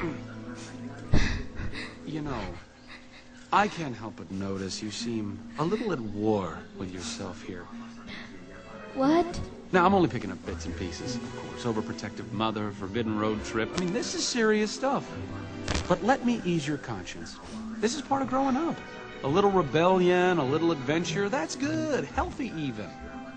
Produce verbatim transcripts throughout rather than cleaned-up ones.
You know, I can't help but notice you seem a little at war with yourself here. What? Now, I'm only picking up bits and pieces, of course. Overprotective mother, forbidden road trip. I mean, this is serious stuff. But let me ease your conscience. This is part of growing up. A little rebellion, a little adventure, that's good. Healthy, even.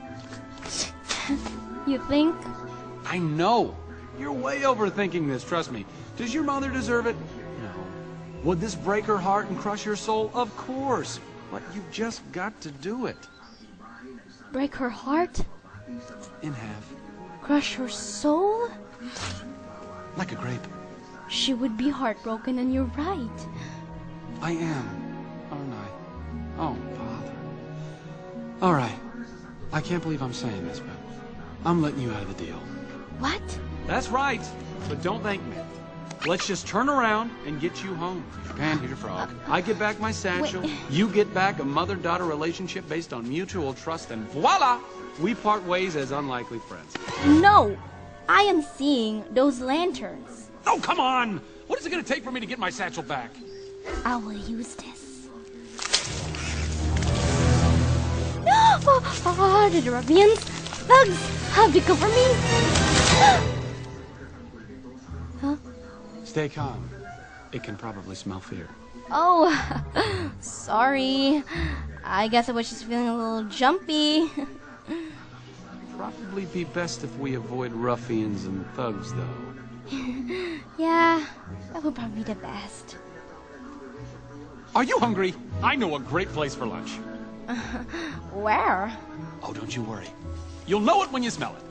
You think? I know. You're way overthinking this, trust me. Does your mother deserve it? No. Would this break her heart and crush her soul? Of course. But you've just got to do it. Break her heart? In half. Crush her soul? Like a grape. She would be heartbroken, and you're right. I am, aren't I? Oh, bother. All right. I can't believe I'm saying this, but I'm letting you out of the deal. What? That's right. But don't thank me. Let's just turn around and get you home. Pan, here's your frog. I get back my satchel. Wait. You get back a mother-daughter relationship based on mutual trust, and voila! We part ways as unlikely friends. No! I am seeing those lanterns. Oh, come on! What is it going to take for me to get my satchel back? I will use this. Oh, oh, the ruffians! Thugs! Have to cover me! Huh? Stay calm. It can probably smell fear. Oh, sorry. I guess I was just feeling a little jumpy. Probably be best if we avoid ruffians and thugs, though. Yeah, that would probably be the best. Are you hungry? I know a great place for lunch. Where? Oh, don't you worry. You'll know it when you smell it.